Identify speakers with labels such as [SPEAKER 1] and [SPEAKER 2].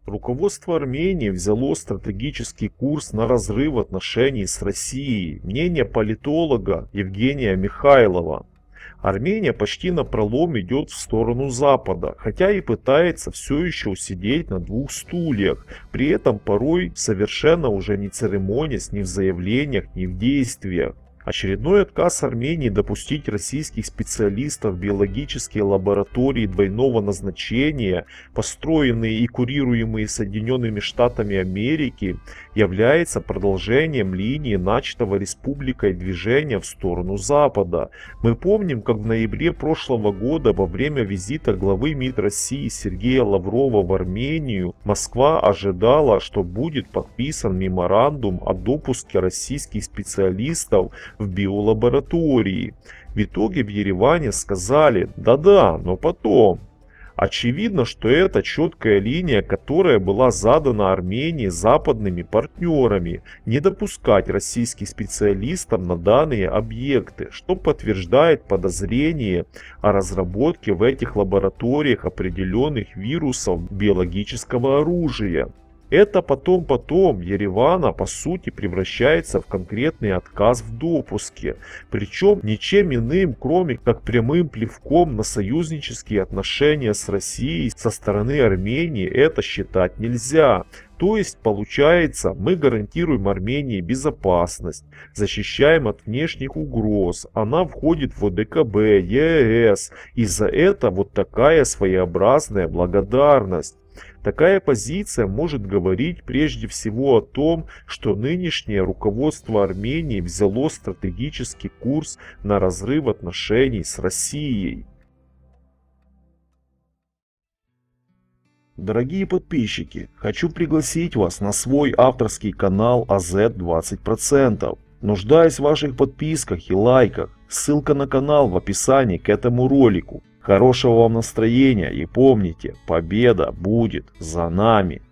[SPEAKER 1] Руководство Армении взяло стратегический курс на разрыв отношений с Россией. Мнение политолога Евгения Михайлова. Армения почти напролом идет в сторону Запада, хотя и пытается все еще усидеть на двух стульях, при этом порой совершенно уже не церемонясь ни в заявлениях, ни в действиях. Очередной отказ Армении допустить российских специалистов в биологические лаборатории двойного назначения, построенные и курируемые Соединенными Штатами Америки, является продолжением линии начатого республикой движения в сторону Запада. Мы помним, как в ноябре прошлого года во время визита главы МИД России Сергея Лаврова в Армению Москва ожидала, что будет подписан меморандум о допуске российских специалистов в биолаборатории. В итоге в Ереване сказали: да-да, но потом. Очевидно, что это четкая линия, которая была задана Армении западными партнерами, не допускать российских специалистов на данные объекты, что подтверждает подозрение о разработке в этих лабораториях определенных вирусов биологического оружия. Это потом Еревана по сути превращается в конкретный отказ в допуске, причем ничем иным, кроме как прямым плевком на союзнические отношения с Россией со стороны Армении, это считать нельзя. То есть, получается, мы гарантируем Армении безопасность, защищаем от внешних угроз, она входит в ОДКБ, ЕС, и за это вот такая своеобразная благодарность. Такая позиция может говорить прежде всего о том, что нынешнее руководство Армении взяло стратегический курс на разрыв отношений с Россией. Дорогие подписчики, хочу пригласить вас на свой авторский канал AZ20%. Нуждаюсь в ваших подписках и лайках. Ссылка на канал в описании к этому ролику. Хорошего вам настроения и помните, победа будет за нами.